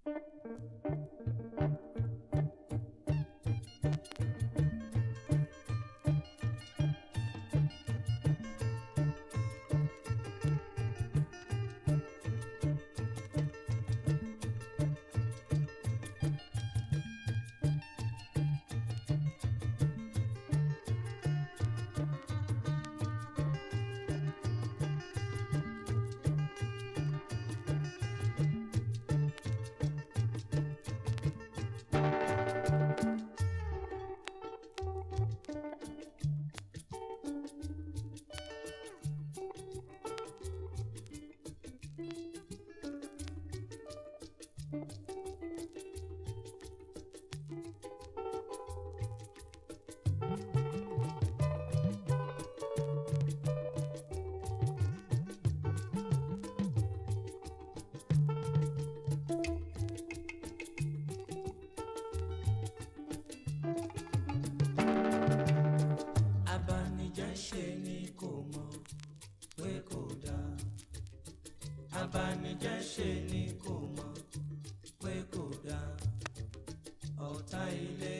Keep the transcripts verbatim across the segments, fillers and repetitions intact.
Abanijẹ́ ṣe ni kò mọ̀ pé kò dáa. Ọ̀tá ilé,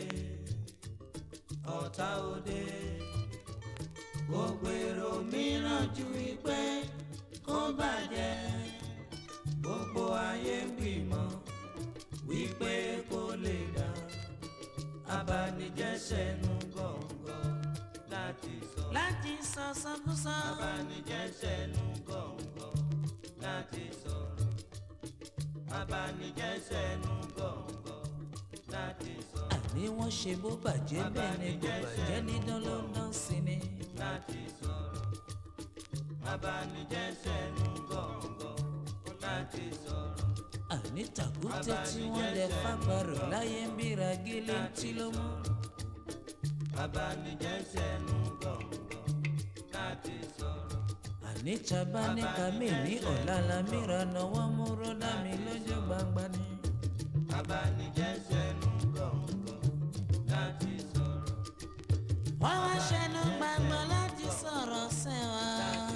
ọ̀tá òde, gbogbo èrò mìíràn ju wípé kó bàjẹ́. Gbogbo ayé ń gbìmọ̀ wípé kó lè dá. Abanijẹ́ ṣẹnu gọ̀ǹgọ̀ láti sọ. láti sọ sọkúsọ. Abanijẹ́ ṣẹnu gọ̀ǹgọ̀ láti sọ̀rọ̀. Abanijẹ́ ṣẹnu gọ̀ǹgọ̀ láti sọ̀rọ̀. àní wọ́n ṣe bó bàjẹ́ bẹ́ẹ̀ ni kò bàjẹ́ ní dánlọ́dán sí ni. láti sọ̀rọ̀. Abanijẹ́ ṣẹnu gọ̀ǹgọ̀ láti sọ̀rọ̀. àní tàkúté tí wọ́n lè fàgbàrò láyé ń bíra gílé tí ló mú. Abanijẹ́ ṣẹnu gọ̀ǹgọ̀ láti sọ̀rọ̀. àní taba ní kàmí ní ọ̀la la mìíràn náwó múró dá mi lọ́jọ́ gbangba ni. Abanijẹ́ ṣẹnu gọ̀ǹgọ̀ láti sọ̀rọ̀. wọ́n wá ṣẹnu gbangba láti sọ̀rọ̀ sẹ́wà.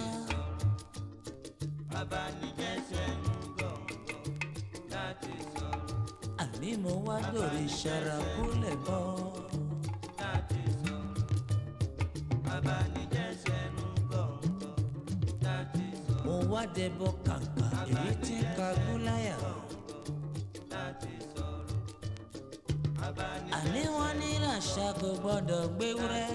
Abanijẹ́ ṣẹnu gọ̀ǹgọ̀ láti sọ̀rọ̀. àní mo wá dòrí ṣàràkúlẹ̀ bọ́. láti sọ̀rọ̀. Abanijẹ́ ṣẹnu gọ̀ǹgọ̀ láti sọ̀rọ̀. mo wá dẹbọ kàǹkà èyí tí ń ka gúláyà. láti sọ̀rọ̀. àní wọ́n ní ràṣà kò gbọ́dọ̀ gbéwúrẹ́.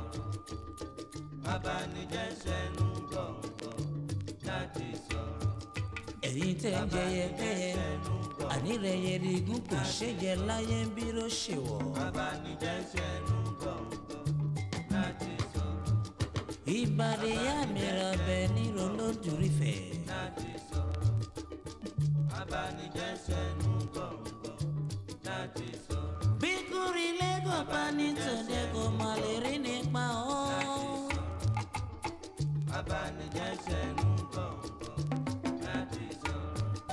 Abanijẹ́ ṣẹnu gọ̀ǹgọ̀ láti sọ̀rọ̀. ẹ̀yin tẹ́ ń jẹyẹ kẹ́yẹ àní rẹ̀ yẹri igún kò ṣèjẹ láyé ń bí ló ṣe wọ̀. Abanijẹ́ ṣẹnu gọ̀ǹgọ̀ láti sọ̀rọ̀. ìbàdí yá mi ra bẹ nílò lójúrí fẹ̀. láti sọ̀rọ̀. Abanijẹ́ ṣẹnu gọ̀ǹgọ̀ láti sọ̀rọ̀. bí kúrí lẹ́gọ̀ bá ní tòde kò mọ̀ lè rí nípa ọ́. Abanijẹ́ ṣẹnu gọ̀ǹgọ̀ láti sọ̀rọ̀.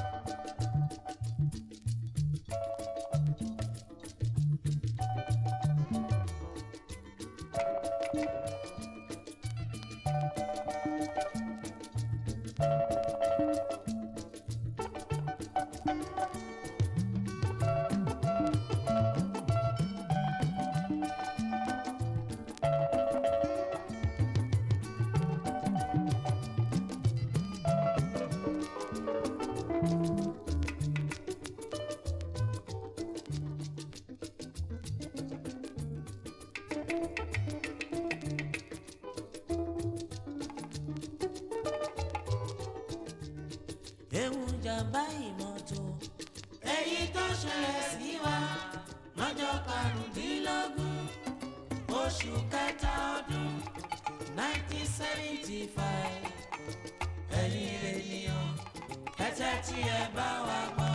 ewu jàmbá ìmọ̀tò èyí tó ṣẹlẹ̀ sí wa lọ́jọ́ karùndínlógún oṣù kẹta ọdún nineteen seventy five. ẹ̀yin ènìyàn ẹ tẹ́tí ẹ bá wa gbọ́.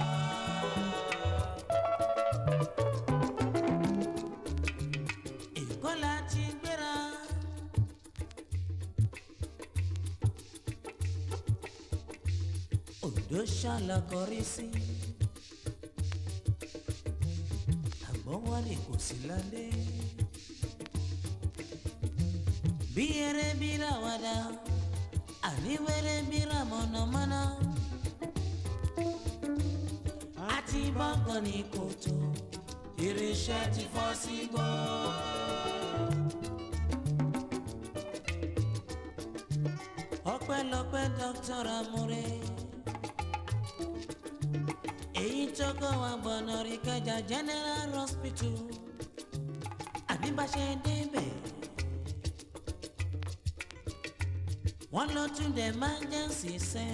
Èkó la ti gbéra. Oǹdó ṣàlàkọrí sí. àgbọ̀nwálé kò sí ládé. bí eré bí ràwàdà àní wẹ́rẹ́ bí ràmọ̀nàmọ́ná. àti bọ́ngàn ní kòtò irinṣẹ́ ti fọ́ sí gbọ́. ọpẹ́lọpẹ́ Doctor Amure èyí tó kọ́ wa gbọ̀nà rí Ìkẹjà General Hospital àníbàṣẹ débẹ̀ wọ́n lọ tún dé emergency sẹ́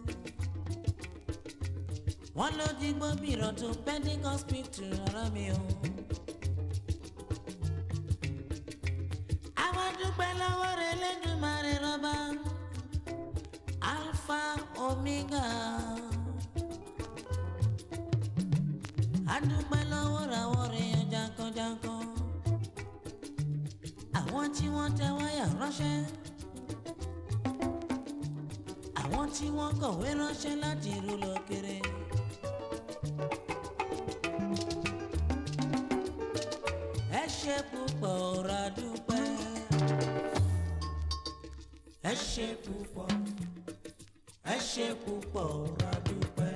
wọ́n lọ dìgbò bìrọ̀ tó pending hospital ara mi o. àwọn dúpẹ́ lọ́wọ́ rẹ̀ lẹ́dùnmáre rọ́bà Alpha Omega. adúpẹ́ lọ́wọ́ ràwọ̀ rẹ̀ yan jankan-jankan àwọn tí wọ́n tẹ wáyà ránṣẹ́ àwọn tí wọ́n kọ̀wé ránṣẹ́ láti ìlú lókèrè. ẹ ṣé púpọ̀ ra dúpẹ́ ẹ ṣé púpọ̀ ẹ ṣé púpọ̀ ra dúpẹ́.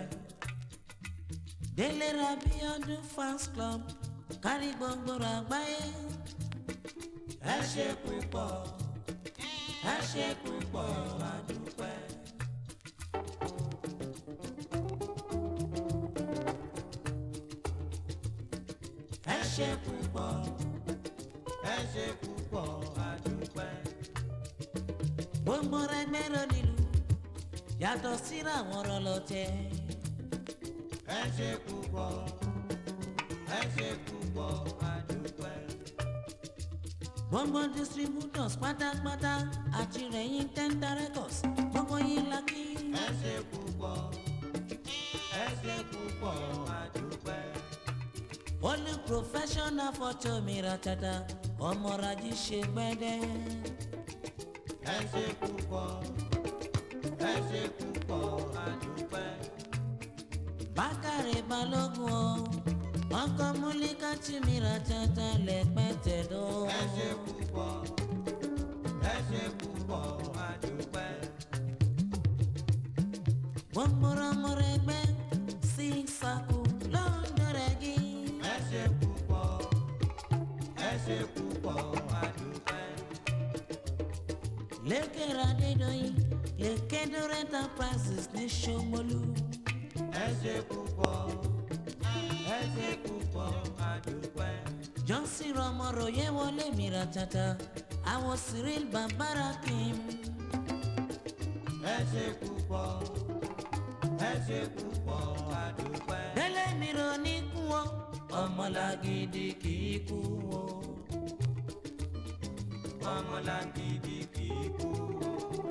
Délé Rabiodun fans club kárí gbogbo àgbáyé. ẹ ṣé púpọ̀ ẹ ṣé púpọ̀ ra dúpẹ́. ẹ ṣé púpọ̀ ẹ ṣé púpọ̀ ra dúpẹ́. gbogbo rẹ̀ gbẹ́rọ nílùú yàtọ̀ síra àwọn ọ̀rọ̀ lọ́tẹ̀. ẹ ṣé púpọ̀ ẹ ṣé púpọ̀ a dúpẹ́. gbogbo distributors pátápátá àti rẹ̀yìn Tenta Records gbogbo yín la kí. ẹ ṣé púpọ̀ ẹ ṣé púpọ̀ a dúpẹ́. olú professional photo mi ratata ọmọrají ṣe gbẹ́dẹ́. ẹ ṣé púpọ̀ ẹ ṣé púpọ̀ a dúpẹ́. Bákàrè Balógun o ọkọ múlíkà tí mi ratata lẹ́pẹ́tẹ̀ dó. ẹ ṣé púpọ̀ ẹ ṣé púpọ̀ a dúpẹ́. gbogbo ọmọ rẹ̀ gbẹ́ sí sàkó lọ́dọ̀ rẹ̀ gí. ẹ ṣé púpọ̀ ẹ ṣé púpọ̀ a dúpẹ́. Lékèrè Adédọ́yìn Lékèdọ́rẹ́ Enterprises ní Ṣómólú. ẹ ṣé púpọ̀ ẹ ṣé púpọ̀ a dúpẹ́. Johnson Rọmọròyé wọlé mi ratata àwọn Cyril Babarakim. ẹ ṣé púpọ̀ ẹ ṣé púpọ̀ a dúpẹ́. Délé mi rò ní kú o ọmọlàgídí kì í kú o. ọmọlàgídí kì í kú o.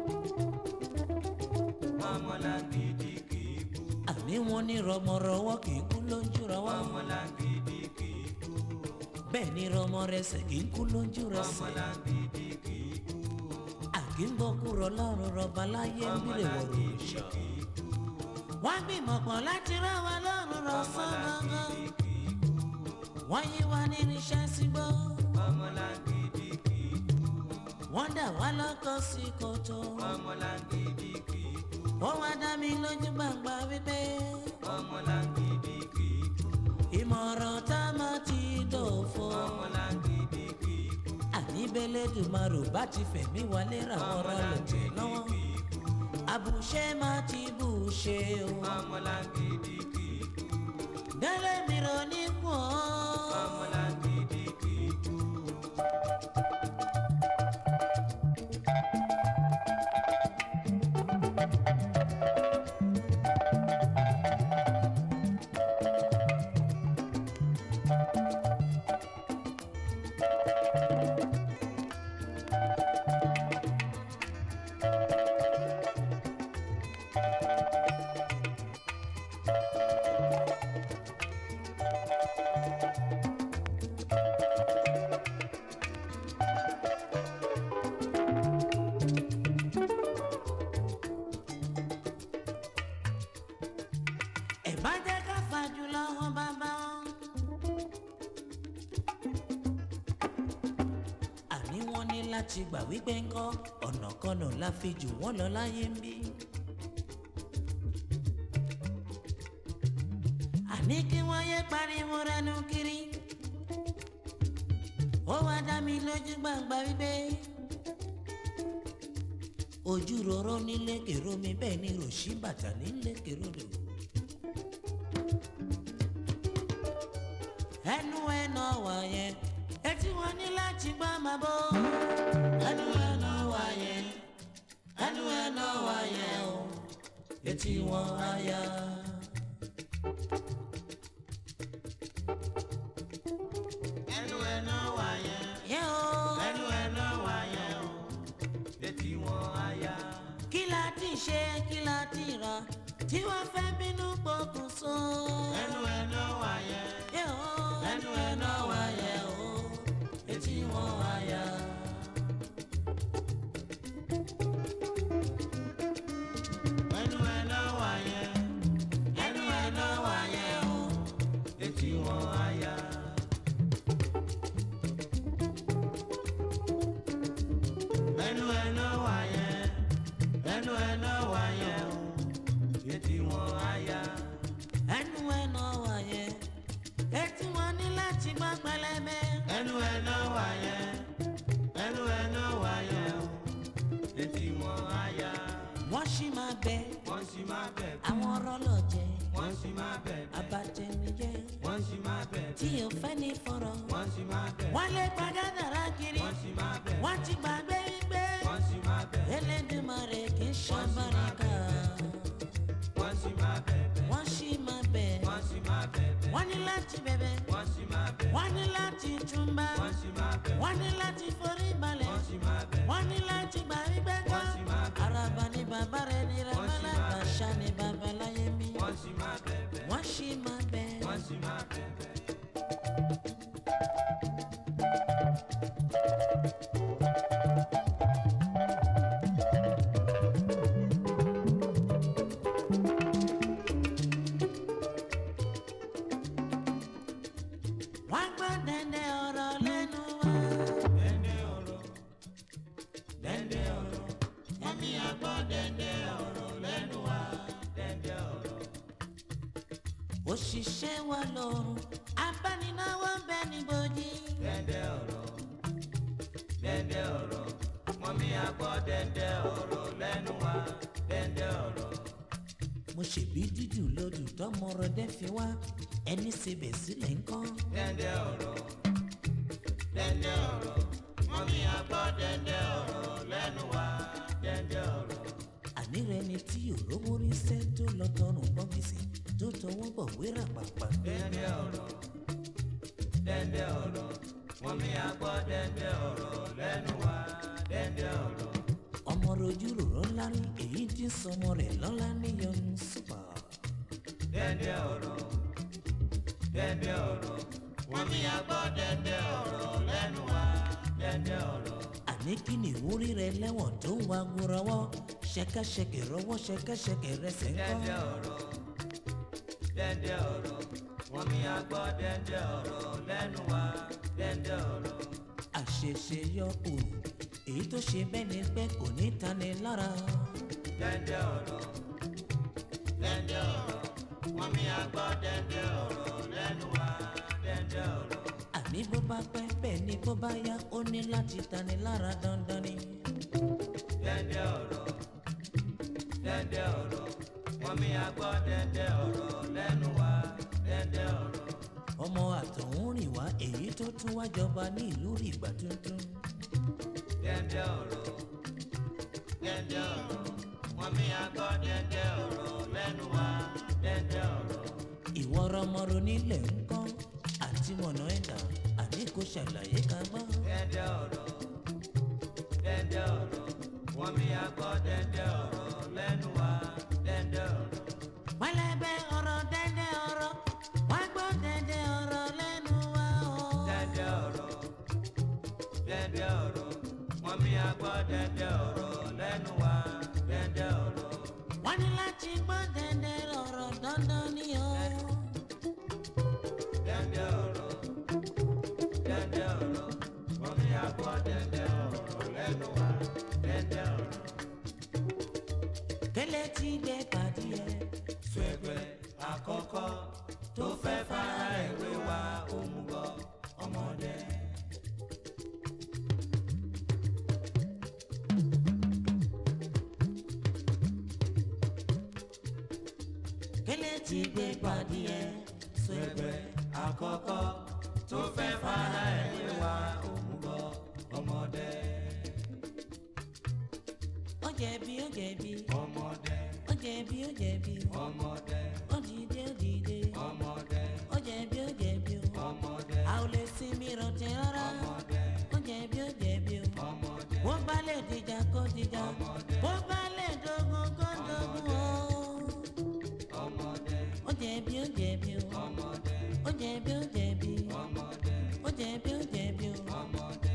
ọmọlàgídí kì í kú. àní wọn ní rọmọrọwọ kì í kú lójú rọwọ. ọmọlàgídí kì í kú o. bẹ́ẹ̀ ni rọmọrẹsẹ̀ kì í kú lójú rẹsẹ̀. ọmọlàgídí kì í kú o. àgíngbọ̀kúrọ̀ lọ́rùn rọba láyé ń bílẹ̀ wọ̀rọ̀ ìṣọ̀. wọ́n gbìmọ̀ pọ̀ láti rán wa lọ́rùn rọ sọ́gbọ́ngàn. wọ́n yí wa ní irinṣẹ́ sígbó. ọmọlàgídí kì í kú o. wọ́n dà wá lọ́kọ̀ sí kòtò. ọmọlàgídí kì í kú o. ó wá dá mi lójú gbàgbà wípé. ọmọlàgídí kì í kú o. ìmọ̀ràn tá a máa ti dòfo. ọmọlàgídí kì í kú o. àníbẹ̀lẹ́dùmarè bá ti fẹ̀mí wálé ra ọ̀rọ̀ lọ́tẹ̀ lọ́wọ́. àbùṣe máa ti bùṣe o. ọmọlàgídí kì í kú o. Délé mi rò ní kú o. ọmọlàgídí kì í kú o. láti gbà wípé ńkọ́ ọ̀nà kọ́nà la fi jù wọ́n lọ láyé ń bí. àní kí wọ́n yé pariwo rẹnu kiri ó wá dá mi lójú gbàngbà wípé ojú rọrọ nílé kèrò mi bẹ́ẹ̀ ni ròṣì bàtà nílé kèrò rò. ẹnu ẹnà wà yẹn etí wọn ní láti gbá máa bọ́. ẹnu ẹnà wà yẹn ẹnu ẹnà wà yẹn o etí wọn á yá. ẹnu ẹnà wà yẹn yẹ́ o ẹnu ẹnà wà yẹn o etí wọn á yá. kí la ti ṣe kí la ti rà tí wọ́n fẹ́ bínú pokùnso. ẹnu ẹnà wà yẹn yẹ́ o ẹnu ẹnà wà yẹn o etí wọn á yá. ẹnu ẹnà wà yẹn ẹnu ẹnà wà yẹn o etí wọn á yá. ẹnu ẹnà wà yẹn ẹnu ẹnà wà yẹn o etí wọn á yá. ẹnu ẹnà wà yẹn etí wọn ní láti gbọ́ pẹlẹbẹ. ẹnu ẹnà wà yẹn ẹnu ẹnà wà yẹn o etí wọn á yá. wọ́n sì máa bẹ wọ́n sì máa bẹ̀bẹ̀ àwọn ọ̀rọ̀ lọ́jẹ̀ wọ́n sì máa bẹ̀bẹ̀ abatẹnijẹ́ wọ́n sì máa bẹ̀bẹ̀ tí o fẹ́ ní fọ̀rọ̀. wọ́n sì máa bẹ̀bẹ̀ wọ́n lè padà dára kiri wọ́n sì máa bẹ̀bẹ̀ wọ́n ti gbàgbé wípé wọ́n sì máa bẹ̀bẹ̀ Elédùmarè kì í ṣàbáríkà. wọ́n sì máa bẹ̀bẹ̀ wọ́n sì máa bẹ̀ wọ́n sì máa bẹ̀bẹ̀ wọ́n ní láti bẹ̀bẹ̀ wọ́n sì máa bẹ̀bẹ̀ wọ́n ní láti túnbà wọ́n sì máa bẹ̀bẹ̀ wọ́n ní láti forí balẹ̀ wọ́n sì máa bẹ̀bẹ̀ wọ́n ní láti gbà wípé kọ́ wọ́n sì máa bẹ̀bẹ̀ araba ní bàbá rẹ̀ ní Wọ́n sì ramala máa bàṣà ní bàbá láyé mi. wọ́n sì máa bẹ̀bẹ̀ wọ́n sì máa bẹ̀ wọ́n sì máa bẹ̀bẹ̀. wọ́n gbọ́ dẹ́ndẹ́ ọ̀rọ̀ lẹ́nu wa. dẹ́ndẹ́ ọ̀rọ̀ dẹ́ndẹ́ ọ̀rọ̀ wọ́n mi àgbọ̀ dẹ́ndẹ́ ọ̀rọ̀ lẹ́nu wa dẹ́ndẹ́ ọ̀rọ̀. òṣìṣẹ́ wa lọ́rùn abánináwó ń bẹ ní bòjì. dẹ́ndẹ́ ọ̀rọ̀ dẹ́ndẹ́ ọ̀rọ̀ wọ́n mi àgbọ̀ dẹ́ndẹ́ ọ̀rọ̀ lẹ́nu wa dẹ́ndẹ́ ọ̀rọ̀. mo ṣèbí dídùn lódù tọmọ rọdẹ fi wá ẹni ṣebẹ̀ sílẹ̀ ńkọ́. dẹ́ndẹ́ ọ̀rọ̀ dẹ́ndẹ́ ọ̀rọ̀ wọ́n mi àgbọ̀ dẹ́ndẹ́ ọ̀rọ̀ lẹ́nu wa dẹ́ndẹ́ ọ̀rọ̀. àní rẹ ni tí òróró rí sẹ́ tó lọ tọrùn bọ́gìsì tó tọwọ́ bọ̀ wéra pàpà. dẹ́ndẹ́ ọ̀rọ̀ dẹ́ndẹ́ ọ̀rọ̀ wọ́n mi àgbọ̀ dẹ́ndẹ́ ọ̀rọ̀ lẹ́nu wa dẹ́ndẹ́ ọ̀rọ̀. ọmọ rojú ròró lárí èyí tí sọmọ rẹ̀ lọ́lá níyọnu súpà. dẹ́ndẹ́ ọ̀rọ̀ dẹ́ndẹ́ ọ̀rọ̀ wọ́n mi àgbọ̀ dẹ́ndẹ́ ọ̀rọ̀ lẹ́nu wa dẹ́ndẹ́ ọ̀rọ̀. àní kí ni ìwúrí rẹ lẹ́wọ̀n tó ń wa gbúrọwọ́ ṣẹkẹ́ṣẹkẹ̀ rọwọ́ ṣẹkẹ́ṣẹkẹ̀ rẹsẹ̀ ńkọ́. dẹ́ndẹ́ ọ̀rọ̀ dẹ́ndẹ́ ọ̀rọ̀ wọ́n mi àgbọ̀ dẹ́ndẹ́ ọ̀rọ̀ lẹ́nu wa dẹ́ndẹ́ ọ̀rọ̀. àṣẹṣe yọ òòrùn èyí tó ṣe bẹ́ẹ̀ ni pé kò ní tani lára. dẹ́ndẹ́ ọ̀rọ̀ dẹ́ndẹ́ ọ̀rọ̀ wọ́n mi àgbọ̀ dẹ́ndẹ́ ọ̀rọ̀ lẹ́nu wa dẹ́ndẹ́ ọ̀rọ̀. àní bó bá pẹ́ bẹ́ẹ̀ ni bó bá yá ó ní láti tani lára dandan ni. dẹ́ndẹ́ ọ̀rọ̀ dẹ́ndẹ́ ọ̀rọ̀ wọ́n mi àgbọ̀ dẹ́ndẹ́ ọ̀rọ̀ lẹ́nu wa dẹ́ndẹ́ ọ̀rọ̀. ọmọ àtọ̀hún rìn wá èyí tó tún wá jọba ní ìlú Ìgbà tuntun. dẹ́ndẹ́ ọ̀rọ̀ dẹ́ndẹ́ ọ̀rọ̀ wọ́n mi àgbọ̀ dẹ́ndẹ́ ọ̀rọ̀ lẹ́nu wa dẹ́ndẹ́ ọ̀rọ̀. ìwọ rọmọrò nílẹ̀ ńkọ́ àti mọ̀nà ẹ̀dá àní kò ṣàlàyé ká gbọ́. dẹ́ndẹ́ ọ̀rọ̀ dẹ́ndẹ́ ọ̀rọ̀ wọ́n mi àgbọ̀ dẹ́ndẹ́ ọ̀rọ̀ lẹ́nu wa dẹ́ndẹ́ ọ̀rọ̀. pẹlẹbẹ ọ̀rọ̀ dẹ́ndẹ́ ọ̀rọ̀ wá gbọ́ dẹ́ndẹ́ ọ̀rọ̀ lẹ́nu wa o. dẹ́ndẹ́ ọ̀rọ̀ dẹ́ndẹ́ ọ̀rọ̀ wọ́n mi àgbọ̀ dẹ́ndẹ́ ọ̀rọ̀ lẹ́nu wa dẹ́ndẹ́ ọ̀rọ̀. wọ́n ní láti gbọ́ dẹ́ndẹ́ ọ̀rọ̀ dandan ni o. dẹ́ndẹ́ ọ̀rọ̀ dẹ́ndẹ́ ọ̀rọ̀ wọ́n mi àgbọ̀ dẹ́ndẹ́ ọ̀rọ̀ lẹ́nu wa dẹ́ndẹ́ ọ̀rọ̀. kẹlẹ ti gbé pàdé ẹ. fẹ̀gbẹ́ àkọ́kọ́ tó kélé ti gbé gbadìẹ Ẹgbẹ́ àkọ́kọ́ tó fẹ́ fara ẹ̀yẹ wa òmùgọ̀ ọmọdé. Ó jẹ̀bi ó jẹ̀bi Ọmọdé. ó jẹ̀bi ó jẹ̀bi Ọmọdé. ó dìde ó dìde Ọmọdé. ó jẹ̀bi ó jẹ̀bi o. Ọmọdé. A ò lè sinmi rántí rárá. Ọmọdé. Ó jẹ̀bi ó jẹ̀bi o. Ọmọdé. Bó bá lè dìjà kó dìjà. Ọmọdé. Bó bá lè dogun kó dogun o. Ọmọdé. Ó jẹ̀bi ó jẹ̀bi o. Ọmọdé. Ó jẹ̀bi ó jẹ̀bi. Ọmọdé. Ó jẹ̀bi ó jẹ̀bi o. Ọmọdé.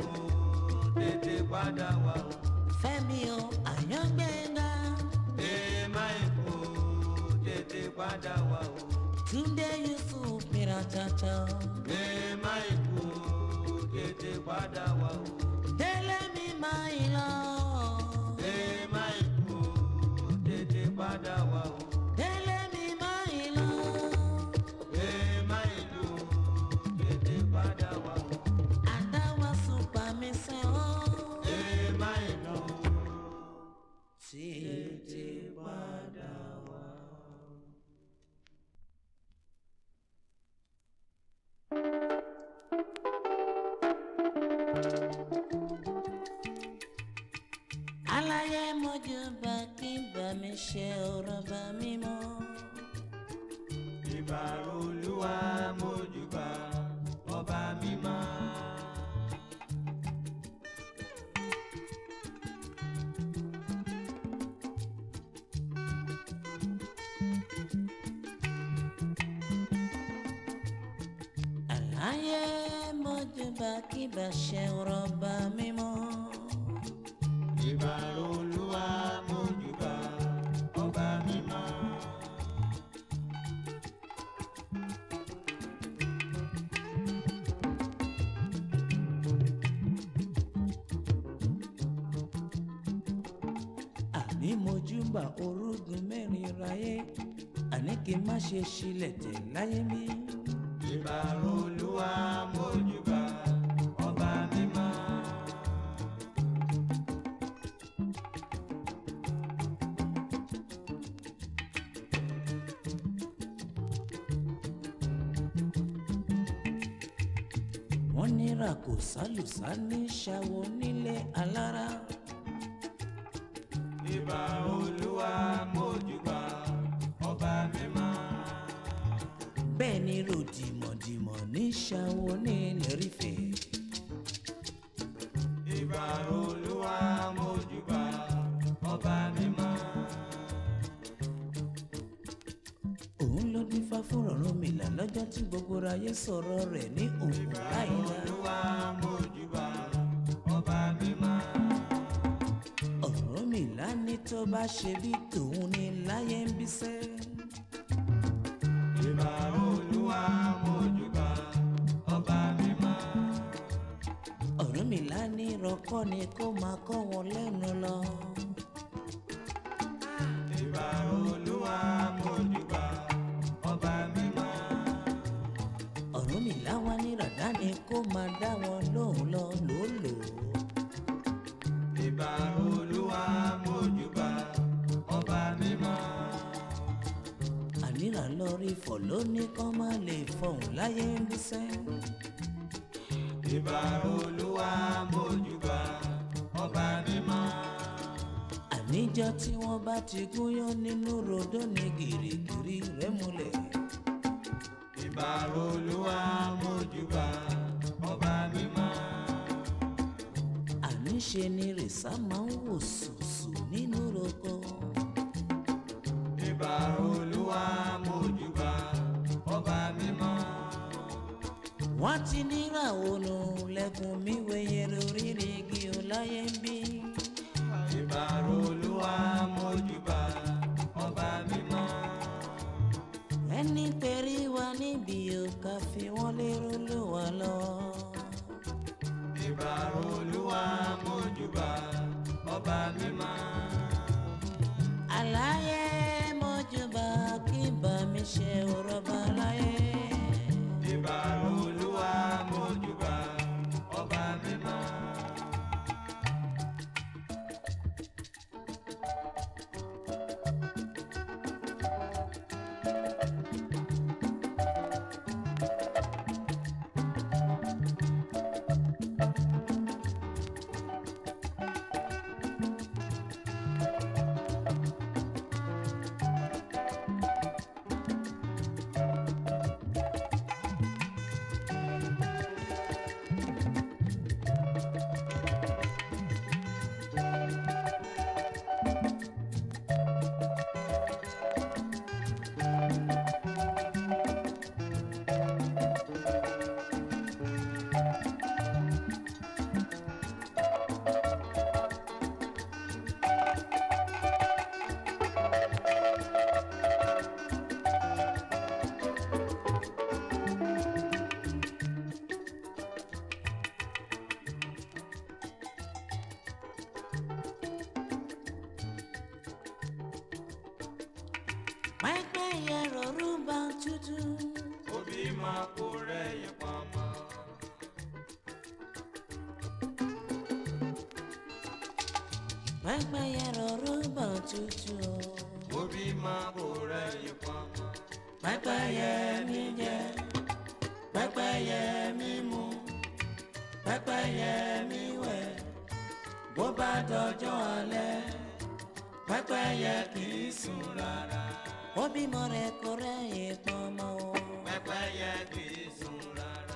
Fẹ́mi o, Àyàngbéga. Túndé Yusuf Mirachacha. Ẹ má ikú tètè padà wá o. Délé mi máa ń lọ. Ẹ má ikú tètè padà wá o. Délé mi máa ń lọ. Ẹ má ikú tètè padà wá o. Àdáwà sùpà mi sẹ́ ọ́. Ẹ má ikú Tètè padà wá. Aláyé mojú bá kí bá mi ṣe ọ̀rọ̀ bá mi mọ́. Ìbà Olúwa mójúbà ọba mímọ́. Aláyé mojú bá kí bá ṣe ọ̀rọ̀ bá mi mọ́. Ìbà Olúwa mójúbà ọba mímọ́. Àní mojúbà orúgun mẹ́rin ráyé, àní kí n má ṣe ṣílẹ̀ tẹ̀ láyé mi. Ìbà Olúwa mójúbà ọba mímọ́. Wọ́n nira kò sálùsá ní ṣàwọ nílé alára. Ìbà Olúwa mójúbà ọba mímọ́. Bẹ́ẹ̀ ni ròdìmọ̀dìmọ̀ ní ṣàwọ nílé rífẹ̀. Ìbà Olúwa mójúbà ọba mímọ́. Òun ló dífá fún Ọ̀rúnmìlà lọ́jọ́ tí gbogbo ayé sọ̀rọ̀ rẹ̀ ní òun láìla. Olúwa mójúbà ọba mímọ́. Ọ̀rúnmìlà ní tó bá ṣe bí tòun ní láyé ń bíṣẹ́. Ìbà Olúwa mójúbà ọba mímọ́. Ọ̀rúnmìlà ní rọ́kọ́ ni kó máa kọ́ wọn lẹ́nu lọ. Ìbà Olúwa mójúbà ọba mímọ́. Ọ̀rúnmìlà wá ní ràdá ni kó máa dá wọn lóhùn lọ lòólò. Ìbà Olúwa mójúbà ọba mímọ́. Ànírà lọ rí fọ̀ lóní kán má lè fọhùn láyé ń bíṣẹ́. Ìbà Olúwa mójúbà ọba mímọ́. Àníjọ́ tí wọ́n bá ti gúnyán nínú rodó ni gìrìgìrì rẹ̀ múlẹ̀. Ìbà Olúwa mójúbà ọba mímọ́. Àníṣe ni rìsá máa ń wò sùsù nínú roko. Ìbà Olúwa mójúbà ọba mímọ́. Wọ́n ti níra ònù lẹ́kùn mi wẹ̀yẹ lórí igi ọláyé ń bí. Ìbà Olúwa mójúbà ọba mímọ́. Ẹni tẹ̀rí wa níbi òkà fi wọ́n lérò ló wà lọ. Ìbà Olúwa mójúbà ọba mímọ́. Aláyé mọ́júbà kí bá mi ṣe ọ̀rọ̀ bá láyé. Ìbà Olúwa mójúbà ọba mímọ́. pẹ́pẹ́yẹ rọ̀rùbá tútù. Òbí máa kó rẹ̀yìn pamọ́. Pẹ́pẹ́yẹ rọ̀rùbá tútù. Òbí máa kó rẹ̀yìn pamọ́. Pẹ́pẹ́yẹ mi jẹ, pẹ́pẹ́yẹ mi mu, pẹ́pẹ́yẹ mi wẹ̀. Bó bá dọjọ́ alẹ́, pẹ́pẹ́yẹ kì í sùn rárá. Ó bímọ rẹ̀ kò rẹ̀yìn pamọ́ o. Pẹ́pẹ́yẹ kì í sùn rárá.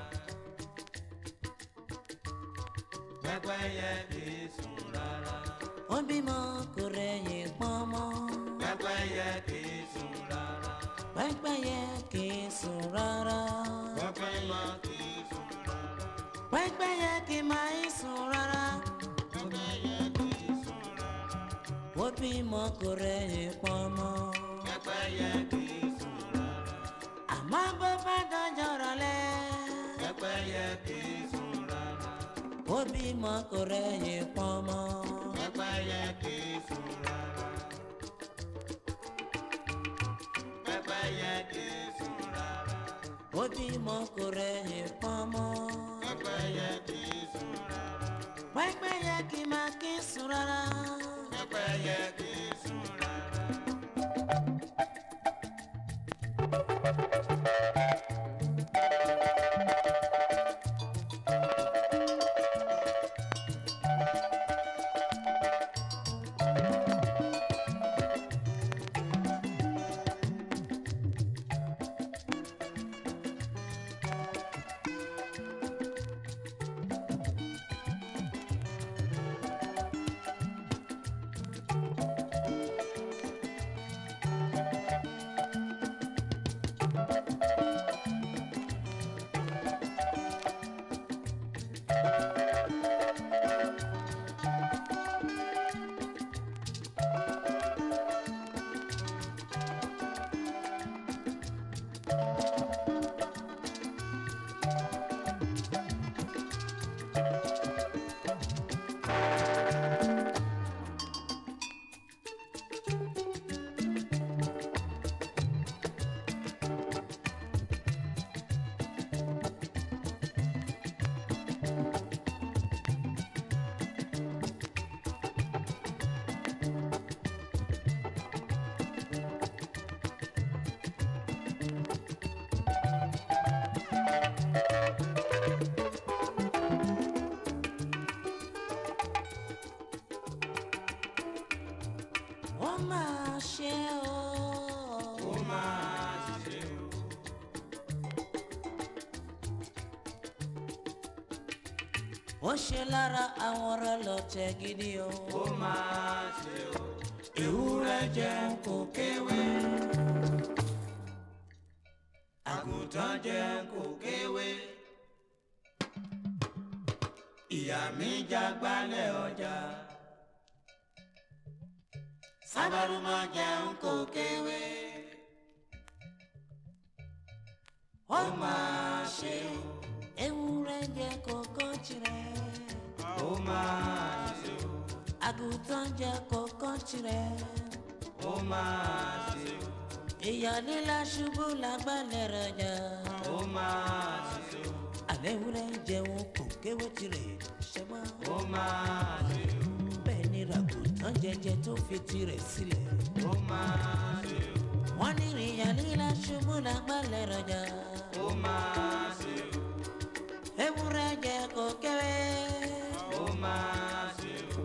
Pẹ́pẹ́yẹ kì í sùn rárá. Ó bímọ kò rẹ̀yìn pamọ́. Pẹ́pẹ́yẹ kì í sùn rárá. Pẹ́pẹ́yẹ kì í sùn rárá. Pẹ́pẹ́yẹ kì í sùn rárá. Pẹ́pẹ́yẹ kì máa ń sùn rárá. Pẹ́pẹ́yẹ kì í sùn rárá. Ó bímọ kò rẹ̀yìn pamọ́. Pẹ́pẹ́yẹ kì í sùn rárá. Àmọ́ bó bá dọjọ́ rọ̀lẹ́. Pẹ́pẹ́yẹ kì í sùn rárá. Ó bímọ kò rẹ̀yìn pamọ́. Pẹ́pẹ́yẹ kì í sùn rárá. Pẹ́pẹ́yẹ kì í sùn rárá. Ó bímọ kò rẹ̀yìn pamọ́. Pẹ́pẹ́yẹ kì í sùn rárá. Pẹ́pẹ́yẹ kì máa kí sùn rárá. Pẹ́pẹ́yẹ kì í sùn rárá. Ó máa ṣe o. Ó máa ṣe o. Ó ṣe lára àwọn ọ̀rọ̀ lọ́tẹ̀ gidi o. Ó máa ṣe o. Ewúrẹ́ jẹun kò kéwé. Àgùntàn jẹun kò kéwé. Ìyá mi jágbálẹ̀ ọjà. Sábàrúmọ̀ jẹun kò kéwé. Ó máa ṣe o. Ewúrẹ́ jẹ kókó tirẹ̀. Ó máa ṣe o. Àgùntàn jẹ kókó tirẹ̀. Ó máa ṣe o. Ìyá líla ṣubú lágbálẹ̀ rẹ̀ jà. Ó máa ṣe o. Àlẹ́ ewúrẹ́ jẹun kò kéwé tirẹ̀ ṣẹ́gbọ́n. Ó máa ṣe o. Bẹ́ẹ̀ ni ràgùntàn jẹjẹ tó fi tirẹ̀ sílẹ̀. Ó máa ṣe o. Wọ́n ní ìyá líla ṣubú lágbálẹ̀ rẹ̀ jà. Ó máa ṣe o. Ewúrẹ́ jẹ kò kéwé. Ó máa ṣe o.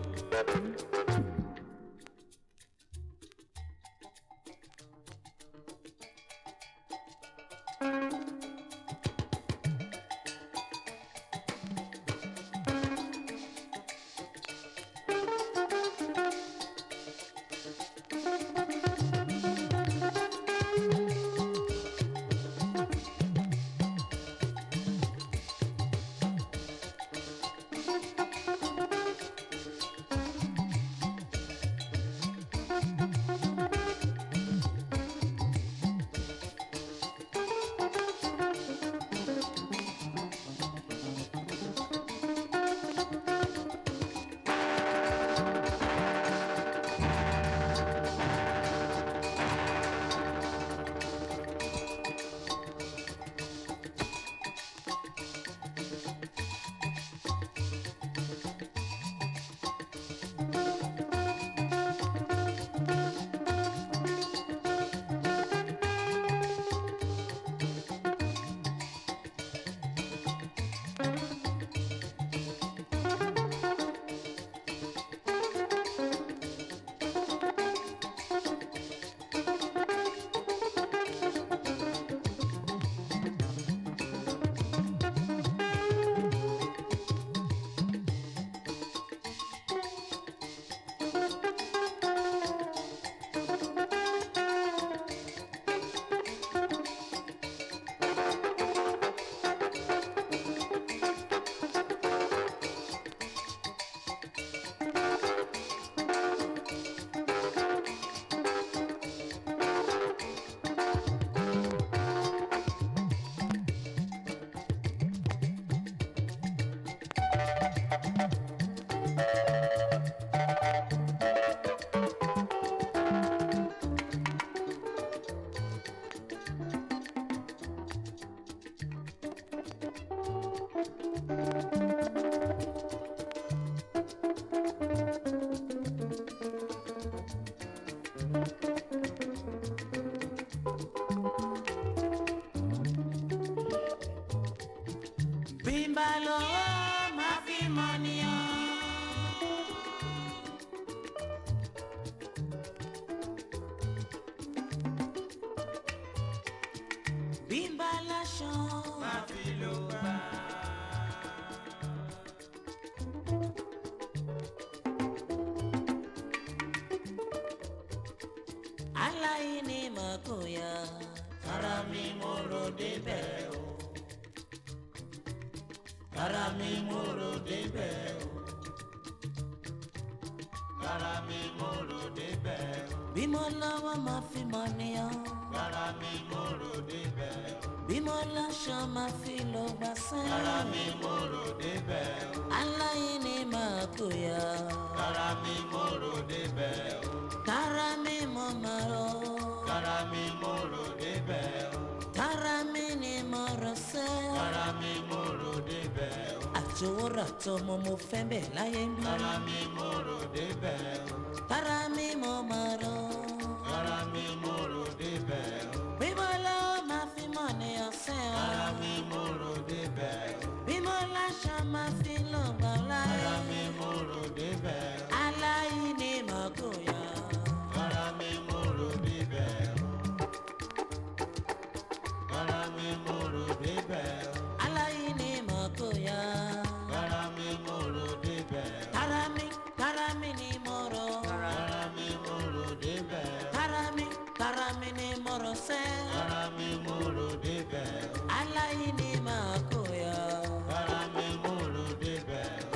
bá lówó máa fi mọ níyàn. bí n bá láṣọ máa fi ló gbà. aláìní máa kó ya. Kára mi mo ro débẹ̀ o. Kára mi mo ro débẹ̀ o. Kára mi mo ro débẹ̀ o. bí mo lọ́wọ́ máa fi mọ níyàn. Kára mi mo ro débẹ̀ o. bí mo láṣọ máa fi lọ gbà sẹ́yìn. Kára mi mo ro débẹ̀ o. aláìní máa kó ya. Kára mi mo ro débẹ̀ o. kára mi mo máa rọ. Kára mi mo ro débẹ̀ o. kára mi ni mo rọ sẹ́. Kára mi mo ro débẹ̀ o. àtòwòrà tọmọ mo fẹ́ bẹ̀ láyé ń bí. Kára mi mo ro débẹ̀ o. kára mi mo máa rọ. Kára mi mo ro débẹ̀ o. bí mo lọ́wọ́ máa fi mọ níyàn sẹ́ o. Kára mi mo ro débẹ̀ o. bí mo láṣọ máa fi lọ gbà láyé. Kára mi mo ro débẹ̀ o. aláìní máa kó ya. Kára mi mo ro débẹ̀ o. Kára mi mo ro débẹ̀ o. aláìní máa kó ya. Kára mi mo ro débẹ̀ o. kára mi kára mi ni mo rọ. Kára mi mo ro débẹ̀ o. kára mi kára mi ni mo rọ sẹ́. Kára mi mo ro débẹ̀ o. aláìní máa kó ya. Kára mi mo ro débẹ̀ o.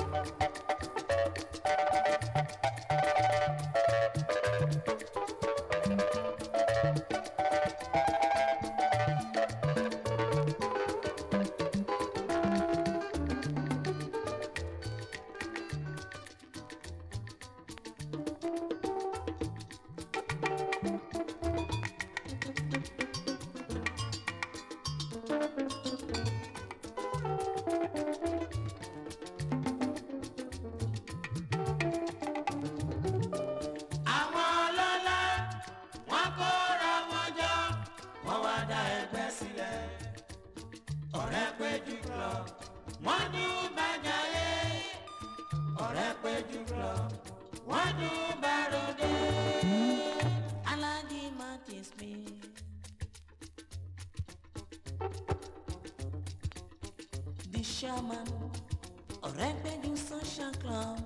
Àwọn ọlọ́lá wọ́n kóra wọn jọ, wọ́n wá dá ẹgbẹ́ sílẹ̀. Ọ̀rẹ́ péjú lọ, wọ́n dún bàjáyé. Ọ̀rẹ́ péjú lọ, wọ́n dún bàròdé. Alhaji Martins mi. The shaman, ọ̀rẹ́ péjú social club.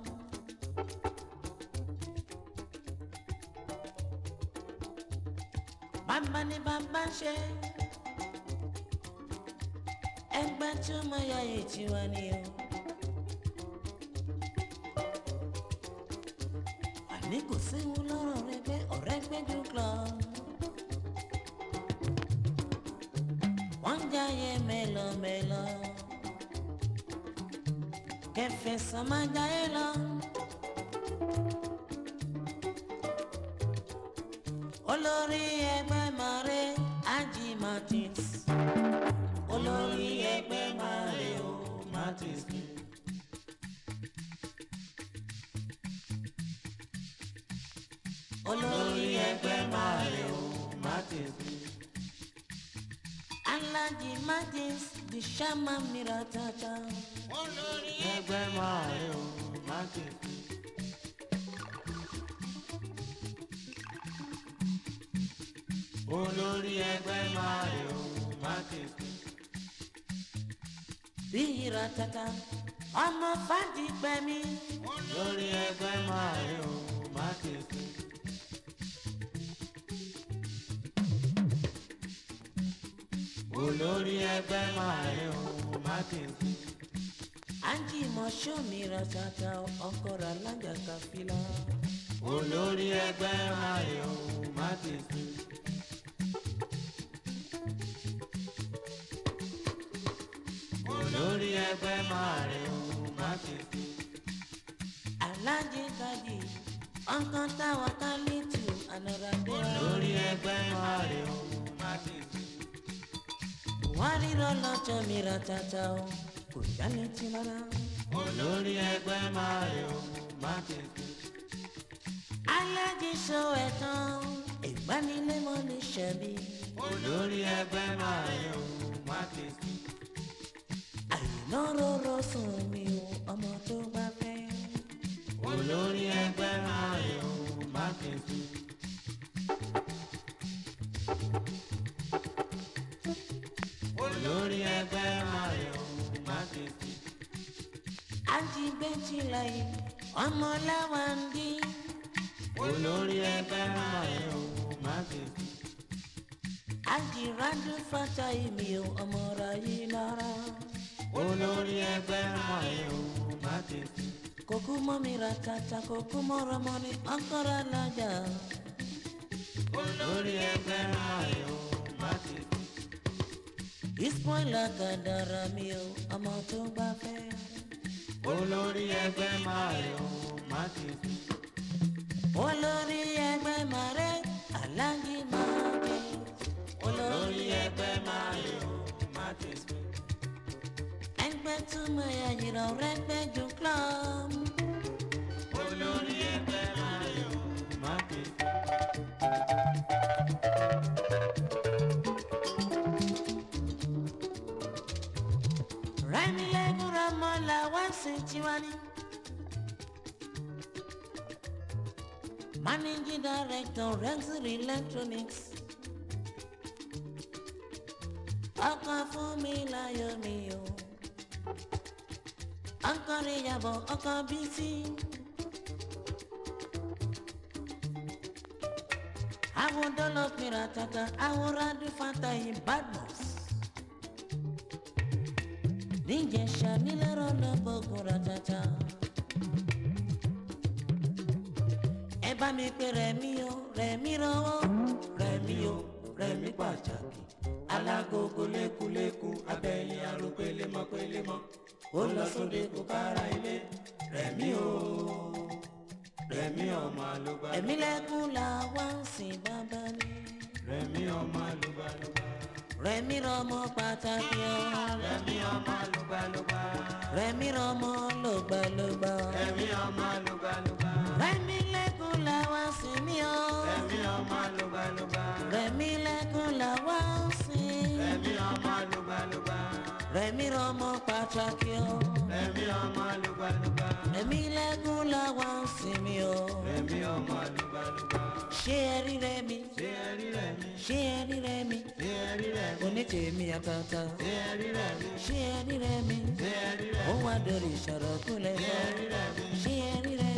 Bàbá ni bàbá ṣe. ẹgbẹ́ tó mọ ya ètí wa ni o. àní kò séwu lọ́rọ̀ rẹ pé ọ̀rẹ́ péjú club. wọ́n ń jayé mélòmélò. kẹfẹ́ sàn máa jayé lọ. olórí ẹgbẹ́ mọ̀rẹ́ Haji Martins. olórí ẹgbẹ́ mọ̀rẹ́ o Martins. olórí ẹgbẹ́ mọ̀rẹ́ o Martins. Alhaji Martins the shaman miratata. Olórí ẹgbẹ́ mọ̀rẹ́ o Martins. Olórí ẹgbẹ́ mọ̀rẹ́ o Martins. Bíra tata ọmọ fàdí gbẹmí. Olórí ẹgbẹ́ mọ̀rẹ́ o Martins. Olórí ẹgbẹ́ mọ̀rẹ́ o Martins. Anjí mọ̀ṣọ́ mìíràn tata ọkọ̀rọ̀ alájà kàfílà. Olórí ẹgbẹ́ mọ̀rẹ́ o Martins. Olórí ẹgbẹ́ mọ̀rẹ́ o Martins. Alhaji Kaji ọkàn táwọn kálítù ànàràdé. Olórí ẹgbẹ́ mọ̀rẹ́ o Martins. wọ́n rírọ̀ lọ́jọ́ mìíràn tata o kò jálẹ̀ tí rárá. Olórí ẹgbẹ́ mọ̀rẹ́ o Martins. Alhaji sọ ẹ̀tàn ìgbanilémọ̀ lè ṣẹ̀bi. Olórí ẹgbẹ́ mọ̀rẹ́ o Martins. lọ́rọ̀rọ̀ sùn mi o ọmọ tó bá fẹ́. olórí ẹgbẹ́ máa yọ mákèsì. olórí ẹgbẹ́ máa yọ mákèsì. ajigbẹ́jì láyé ọmọ láwàndí. olórí ẹgbẹ́ máa yọ mákèsì. ajiradu fata imi o ọmọ ráyé lára. olórí ẹgbẹ́ máa yọ mákèsì. kókó mọ́ mi ra tata kókó mọ́rọ́ mọ́ ni ọkọ̀rọ̀ alájà. olórí ẹgbẹ́ máa yọ mákèsì. ìspoilà kàdàrà mi o ọmọ tó bá fẹ́. olórí ẹgbẹ́ máa yọ mákèsì. olórí ẹgbẹ́ màrẹ́ alájí máa dé. olórí ẹgbẹ́ máa yọ mákèsì. ẹgbẹ́ túmọ̀ ẹ̀yìnrán rẹ́gbẹ́ ju club. olórí ẹgbẹ́ máa yọ mákèsì. rẹ́mi lẹ́gùrọ̀ mọ́ làwọn sì tiwa ní. Managing Director Rexel Electronics. ọkọ̀ fún mi láyọ̀ mi o. ọkọ̀ rẹ̀ yàbọ̀ ọkọ̀ bísí. àwọn dọ́lọ̀ pèrè tata àwọn rádìó fata yìí badmus. níjẹ̀ṣà nílẹ̀rọ̀ lọ́gbọ̀gbọ̀ ratata. ẹ bá mi pè Rẹ̀mí o Rẹ̀mí rọwọ́ Rẹ̀mí o Rẹ̀mí pàtàkì. alágogo lékuléku abẹ́yìn aró pélémọ́ pélémọ́. ó lọ sóde kó kára ilé. Rẹ̀mí o Rẹ̀mí ọmọ àlùbá. ẹ̀mí lẹ́kùn làwa ń sìn bàbá ni. Rẹ̀mí ọmọ àlùbálùbá. Rẹ̀mí rọmọ pàtàkì o. Rẹ̀mí ọmọ àlùbálùbá. Rẹ̀mí rọmọ lògbàlògbà. Rẹ̀mí ọmọ àlùbálùbá. Rẹ̀mí lẹ́kùn làwa ń sìn mí o. Rẹ̀mí ọmọ àlùbálùbá. Rẹ̀mí lẹ́kùn làwa ń sìn. Rẹ̀mí ọmọ àlùbálùbá. Rẹ̀mí rọmọ pàtàkì o. Rẹ̀mí ọmọ àlùbálùbá. Rẹ̀mí lẹ́kùn làwa ń sìn mí o. Rẹ̀mí ọmọ àlùbálùbá. ṣé ẹ rí Rẹ̀mí? Ṣé ẹ rí Rẹ̀mí? ṣé ẹ rí Rẹ̀mí? Ṣé ẹ rí Rẹ̀mí? onítèmi àtàtà. Ṣé ẹ rí Rẹ̀mí? ṣé ẹ rí Rẹ̀mí? Ṣé ẹ rí ó Rẹ̀mí? wá dorí ìṣòro kúlẹ̀ Ṣé fọ́. ẹ rí Rẹ̀mí? ṣé ẹ rí Rẹ̀mí?